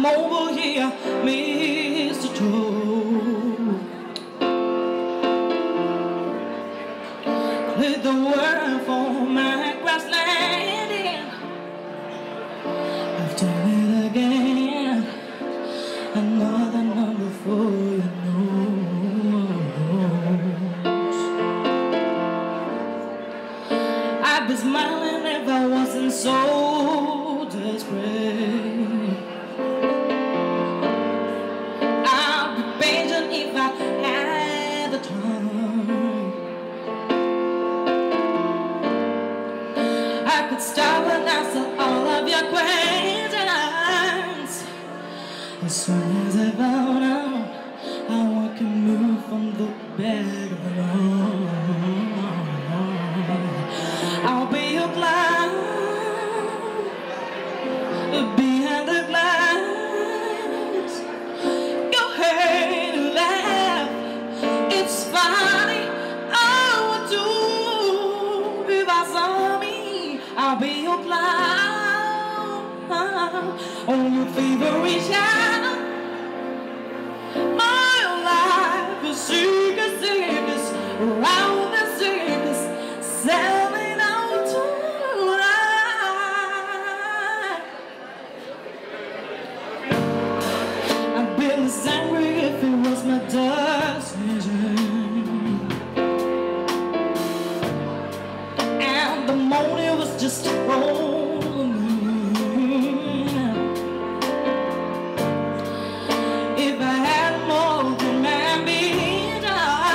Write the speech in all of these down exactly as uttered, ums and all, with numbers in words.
Come over here, Mister Joe. Clear the word for my grassland in. I've done it again. Another number for your nose. I'd be smiling if I wasn't so desperate. I'd be patient if I had the time. I could stop and answer all of your questions. As soon as I found out how I can move from the bed alone, I'll be your clown behind the glass. Your hate and laugh, it's funny. I would do if I saw me. I'll be your clown on your favorite channel. My life is circus, circus, around the circus, selling out tonight. I'd be less angry if it was my decision, and the morning was just rolling in. If I had more than my ambitions,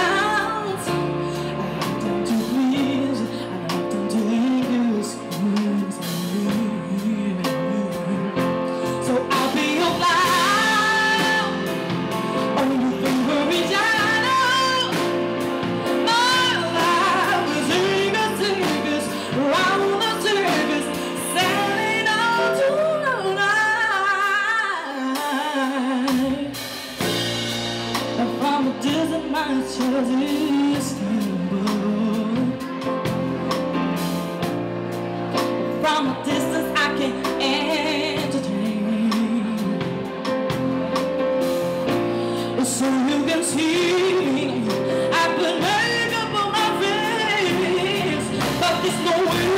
I'd done to please, I'd done to excuse me. So I'll be your clown on your favorite channel. My life is circus, circus, round the circus, selling out tonight. From a desert, my choice is Istanbul. From a distance, I can entertain, so you can see me. I put makeup on my face, but there's no way